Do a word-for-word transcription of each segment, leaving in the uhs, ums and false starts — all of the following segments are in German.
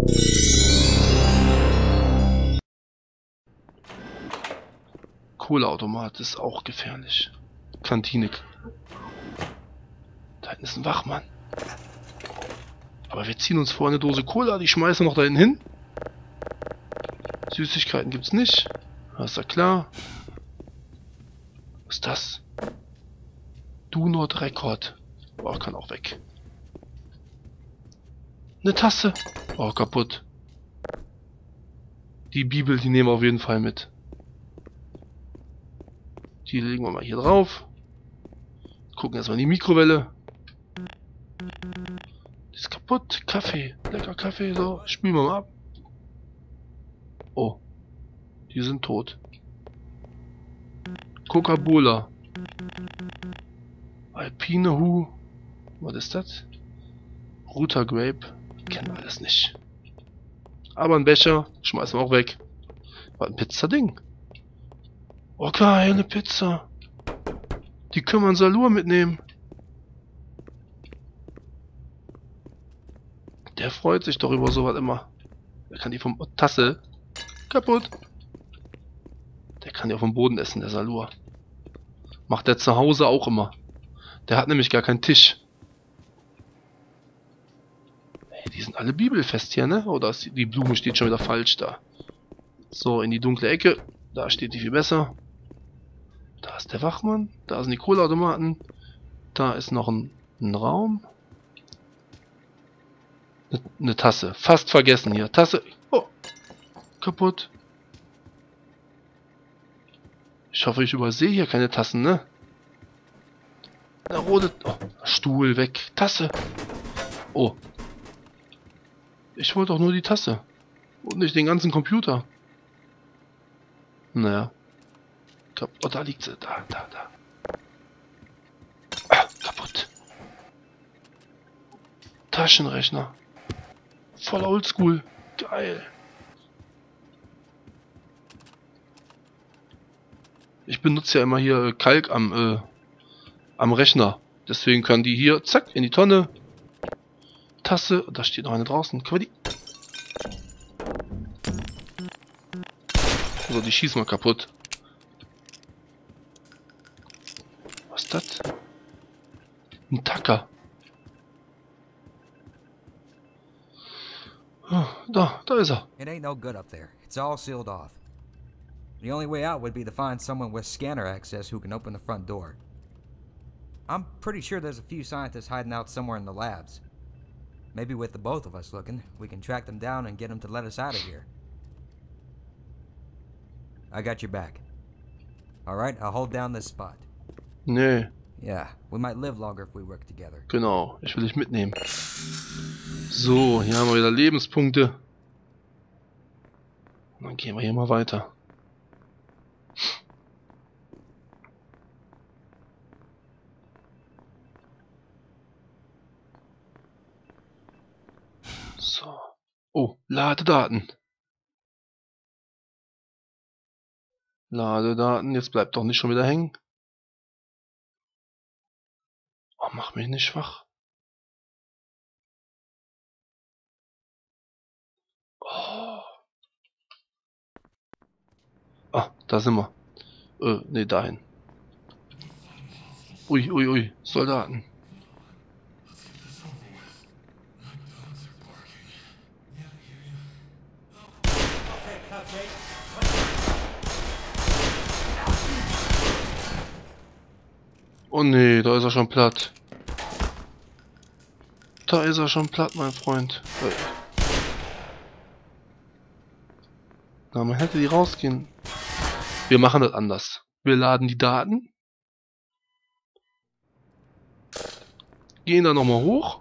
Kohleautomat ist auch gefährlich. Kantine. Da hinten ist ein Wachmann. Aber wir ziehen uns vor eine Dose Cola, die schmeißen wir noch dahin hin. Süßigkeiten gibt's nicht. Das ist ja klar. Was ist das? Do not record. Oh, kann auch weg. Eine Tasse. Oh, kaputt. Die Bibel, die nehmen wir auf jeden Fall mit. Die legen wir mal hier drauf. Gucken erstmal in die Mikrowelle. Die ist kaputt. Kaffee. Lecker Kaffee. So, spülen wir mal ab. Oh. Die sind tot. Coca-Cola. Alpine Hu. Was ist das? Ruta Grape. Kennen wir alles nicht. Aber ein Becher. Schmeißen wir auch weg. Was ein Pizzading. Oh geil, eine Pizza. Die können wir in Salur mitnehmen. Der freut sich doch über sowas immer. Der kann die vom... Oh, Tasse. Kaputt. Der kann die auf dem Boden essen, der Salur. Macht der zu Hause auch immer. Der hat nämlich gar keinen Tisch. Hey, die sind alle bibelfest hier, ne? Oder ist die, die Blume steht schon wieder falsch da. So, in die dunkle Ecke. Da steht die viel besser. Da ist der Wachmann. Da sind die Kohleautomaten. Da ist noch ein, ein Raum. Eine, eine Tasse. Fast vergessen hier. Tasse. Oh. Kaputt. Ich hoffe, ich übersehe hier keine Tassen, ne? Eine rote... Oh, Stuhl weg. Tasse. Oh. Ich wollte doch nur die Tasse. Und nicht den ganzen Computer. Naja. Oh, da liegt sie. Da, da, da. Ah, kaputt. Taschenrechner. Voll oldschool. Geil. Ich benutze ja immer hier Kalk am, äh, am Rechner. Deswegen können die hier, zack, in die Tonne. Tasse. Da steht noch eine draußen. Können wir die... So, die schießen wir kaputt. Was ist das? Ein Tacker. Oh, da, da ist er. It ain't no good up there. It's all sealed off. The only way out would be to find someone with scanner access who can open the front door. I'm pretty sure there's a few scientists hiding out somewhere in the labs. Maybe with the both of us looking, we can track them down and get them to let us out of here. I got your back. Alright, I'll hold down this spot. Nee. Yeah, we might live longer if we work together. Genau, ich will dich mitnehmen. So, hier haben wir wieder Lebenspunkte. Und dann gehen wir hier mal weiter. So. Oh, Ladedaten. Ladedaten, jetzt bleibt doch nicht schon wieder hängen. Oh, mach mich nicht schwach. Oh. Ah, da sind wir. Äh, ne, dahin. Ui, ui, ui, Soldaten. Oh nee, da ist er schon platt. Da ist er schon platt, mein Freund. Na, man hätte die rausgehen. Wir machen das anders. Wir laden die Daten. Gehen da nochmal hoch.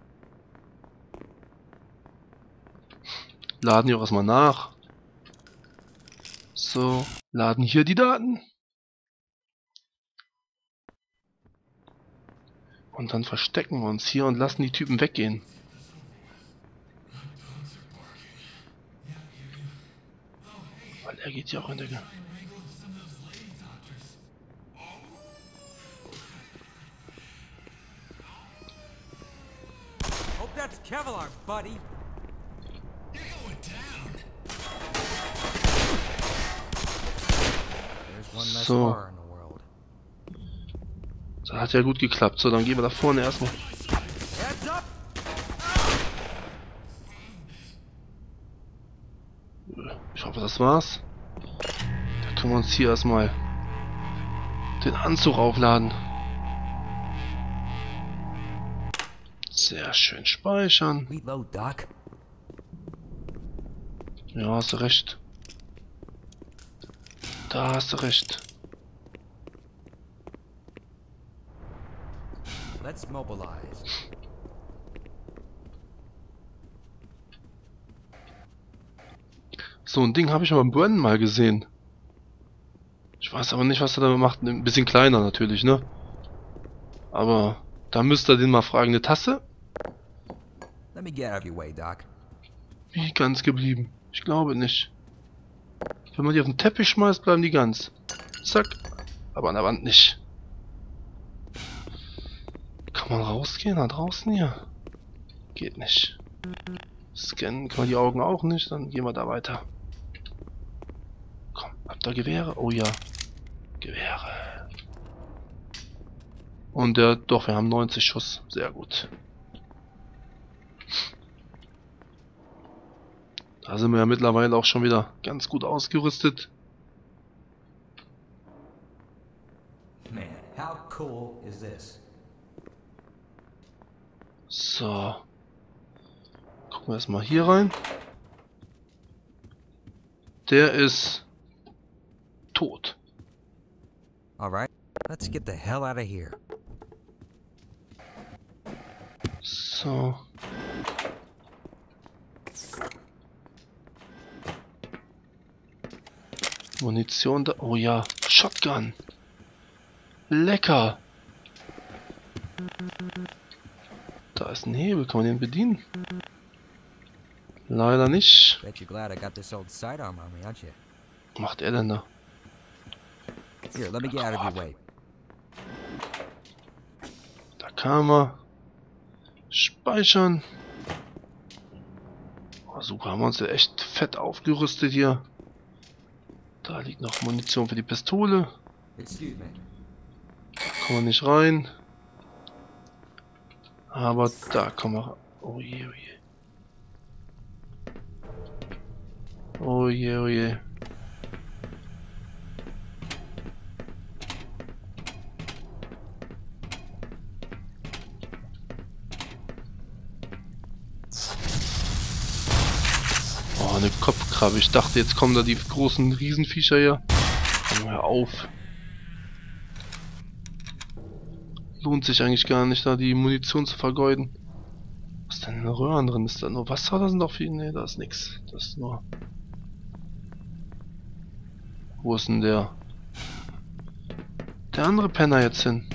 Laden hier auch erstmal nach. So, laden hier die Daten. Und dann verstecken wir uns hier und lassen die Typen weggehen. Weil er geht ja auch in der... Hope that's Kevlar, buddy. There's one less So. horror in the world. Das hat ja gut geklappt. So, dann gehen wir da vorne erstmal. Heads up! Ich hoffe, das war's. Dann können wir uns hier erstmal den Anzug aufladen. Sehr schön speichern. Reload, Doc. Ja, hast du recht. Da hast du recht. Let's mobilize. So ein Ding habe ich aber im Brennen mal gesehen. Ich weiß aber nicht, was er damit macht. Ein bisschen kleiner natürlich, ne? Aber da müsst ihr den mal fragen. Eine Tasse? Let me get out of your way, Doc. Wie ganz geblieben? Ich glaube nicht. Wenn man die auf den Teppich schmeißt, bleiben die ganz. Zack. Aber an der Wand nicht. Kann man rausgehen? Da draußen hier? Geht nicht. Scannen kann man die Augen auch nicht. Dann gehen wir da weiter. Komm, habt ihr Gewehre? Oh ja. Gewehre. Und der, doch, wir haben neunzig Schuss. Sehr gut. Da sind wir ja mittlerweile auch schon wieder ganz gut ausgerüstet. Man, how cool is this? So. Gucken wir erstmal hier rein. Der ist tot. Alright, let's get the hell out of here. So. Munition da. Oh ja, Shotgun. Lecker. Da ist ein Hebel. Kann man den bedienen? Leider nicht. Bet you're glad I got this old sidearm on me, aren't you? Was macht er denn da? Here, let me get out of your way. Da kam er. Speichern. Oh, super, haben wir uns ja echt fett aufgerüstet hier. Da liegt noch Munition für die Pistole. Excuse me. Da kommen wir nicht rein. Aber da kommen wir. Oh je, oh je. Oh je, oh je. Oh, eine Kopfkrabbe. Ich dachte, jetzt kommen da die großen Riesenviecher hier. Komm, hör auf. Lohnt sich eigentlich gar nicht, da die Munition zu vergeuden. Was ist denn in den Röhren drin? Ist da nur Wasser? Da sind doch viel. Ne, da ist nix. Das ist nur. Wo ist denn der? Der andere Penner jetzt hin.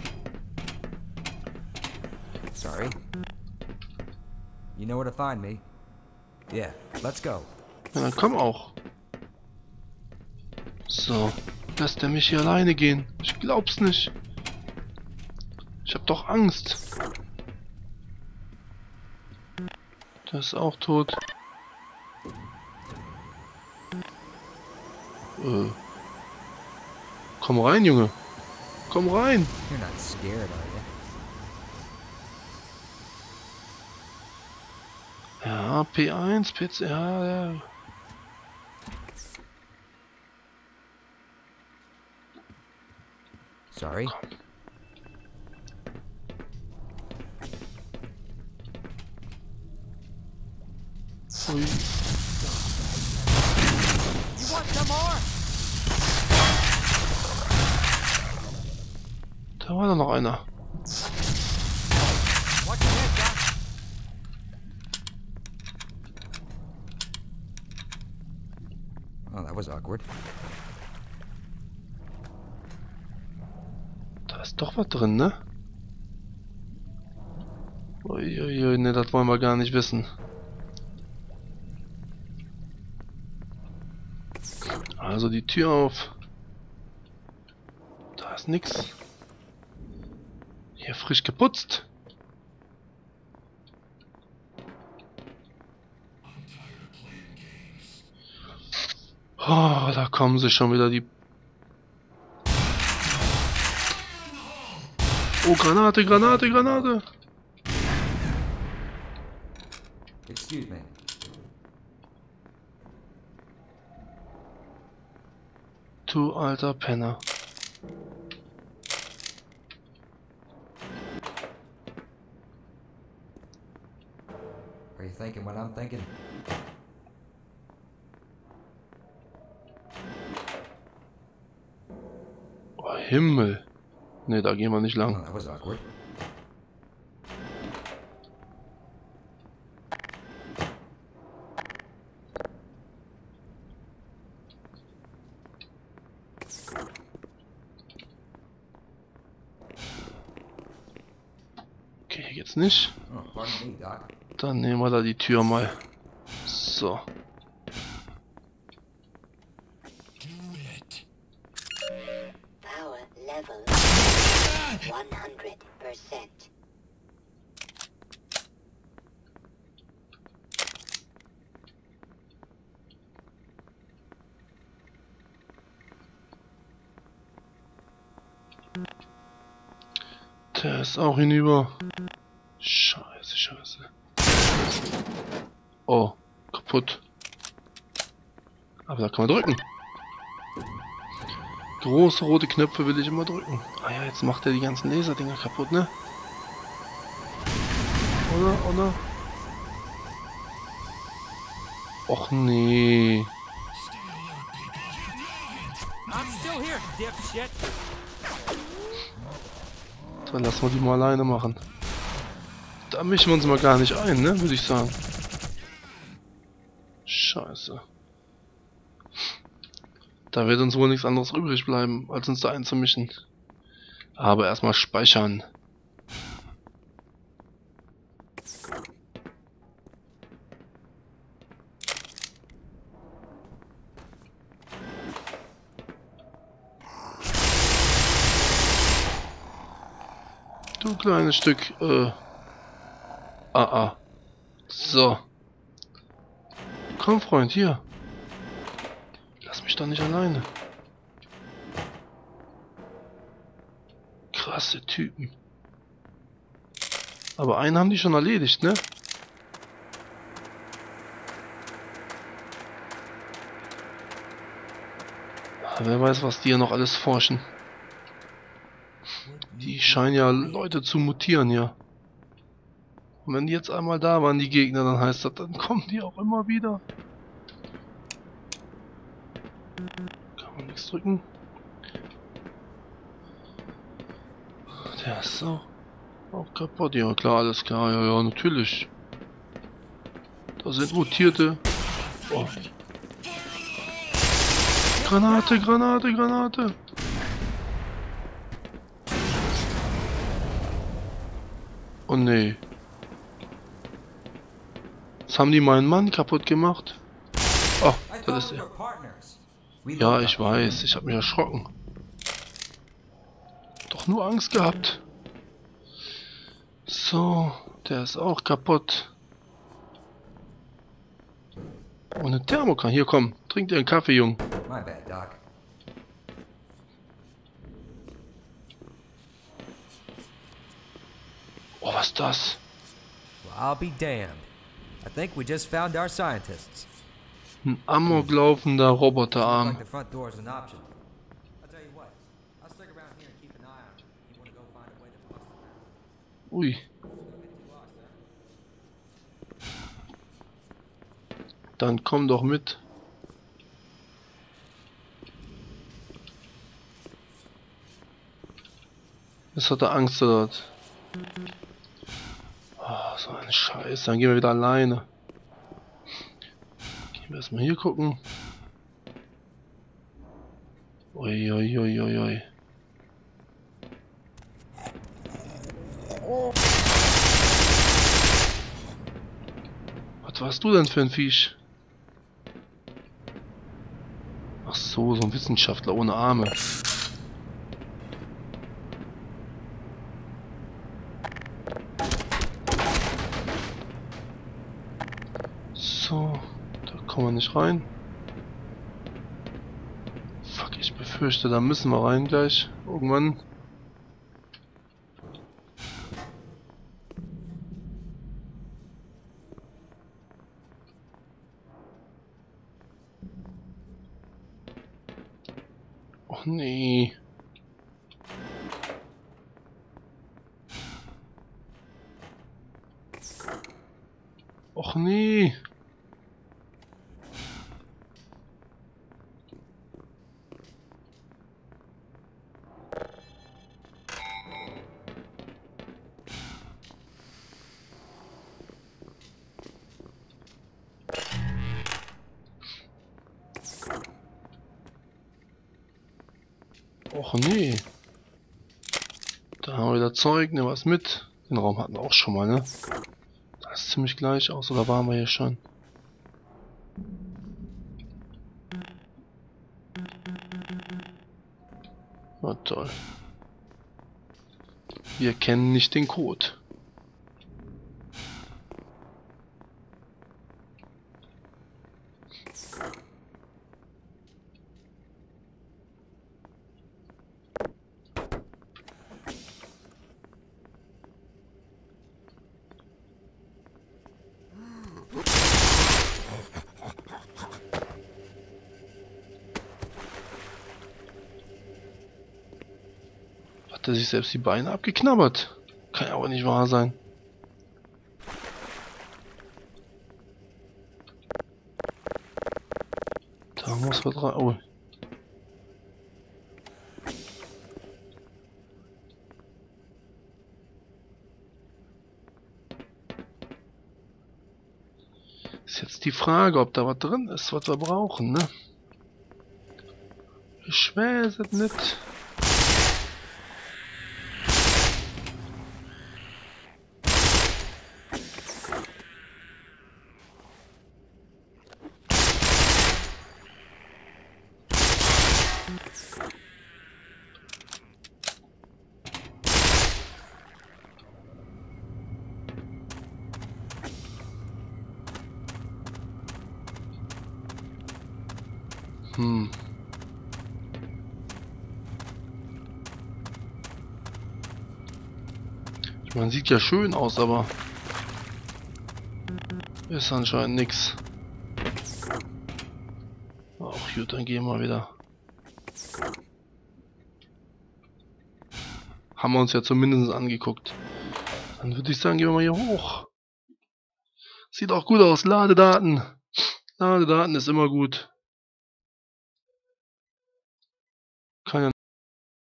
Sorry. You know where to find me. Yeah, let's go. Ja, dann komm auch. So. Lässt er mich hier alleine gehen? Ich glaub's nicht. Ich hab doch Angst. Der ist auch tot. Äh. Komm rein, Junge. Komm rein. You're not scared, are you? Ja, P eins, P C, ja, ja. Sorry. Ui. You want some more? Da war doch noch einer. Watch your head, Doc. Oh, that was awkward. Da ist doch was drin, ne? Uiuiui, ne, das wollen wir gar nicht wissen. Also die Tür auf. Da ist nix. Hier frisch geputzt. Oh, da kommen sie schon wieder, die... Oh, Granate, Granate, Granate! Excuse me. Du alter Penner. Are you thinking what I'm thinking? Oh, Himmel. Ne, da gehen wir nicht Oh, lang. that was awkward. Okay, hier geht's nicht. Oh, pardon me, Doc. Dann nehmen wir da die Tür mal. So. Power level one hundred percent. Der ist auch hinüber. Scheiße, scheiße. Oh, kaputt. Aber da kann man drücken. Große rote Knöpfe will ich immer drücken. Ah ja, jetzt macht er die ganzen Laserdinger kaputt, ne? Oder, oder? Och nee. I'm still here, dipshit. Dann lassen wir die mal alleine machen. Da mischen wir uns mal gar nicht ein, ne? Würde ich sagen. Scheiße. Da wird uns wohl nichts anderes übrig bleiben, als uns da einzumischen. Aber erstmal speichern. Du kleines Stück, äh... Ah, ah. So. Komm, Freund, hier. Lass mich doch nicht alleine. Krasse Typen. Aber einen haben die schon erledigt, ne? Wer weiß, was die hier noch alles forschen. Die scheinen ja Leute zu mutieren hier. Und wenn die jetzt einmal da waren, die Gegner, dann heißt das, dann kommen die auch immer wieder. Kann man nichts drücken. Der ist auch, auch kaputt. Ja klar, alles klar. Ja, ja, natürlich. Da sind Mutierte. Oh. Granate, Granate, Granate. Oh nee. Jetzt haben die meinen Mann kaputt gemacht. Oh, das ist er. Ja, ich weiß. Ich habe mich erschrocken. Doch nur Angst gehabt. So, der ist auch kaputt. Und eine Thermokanne. Hier, komm. Trink dir einen Kaffee, Jung. My bad, Doc. Oh, was ist das? Well, I'll be damned. I think we just found our scientists. Ein amoklaufender Looks Roboterarm. like the front door is an option. I'll tell you what. I'll stick around here and keep an eye on it. You want to go find a way to bust it out. Ui. Don't get too lost, huh? Dann komm doch mit. Jetzt hat er Angst dort. Oh, so ein Scheiß. Dann gehen wir wieder alleine. Gehen wir erstmal hier gucken. Ui, ui, ui, ui, ui. Was warst du denn für ein Viech? Ach so, so ein Wissenschaftler ohne Arme. So, da kommen wir nicht rein. Ich befürchte, da müssen wir rein gleich. Irgendwann. Och nee. Och nee. Och nee. Da haben wir wieder Zeug, ne was mit. Den Raum hatten wir auch schon mal, ne? Das ist ziemlich gleich aus, oder waren wir hier schon? Na toll. Wir kennen nicht den Code. Hat er sich selbst die Beine abgeknabbert? Kann ja aber nicht wahr sein. Da muss was rein. Oh. Ist jetzt die Frage, ob da was drin ist, was wir brauchen, ne? Ich weiß es nicht. Hm. Man sieht ja schön aus, aber ist anscheinend nix. Ach gut, dann gehen wir wieder. Haben wir uns ja zumindest angeguckt. Dann würde ich sagen, gehen wir mal hier hoch. Sieht auch gut aus. Ladedaten. Ladedaten ist immer gut. Kann ja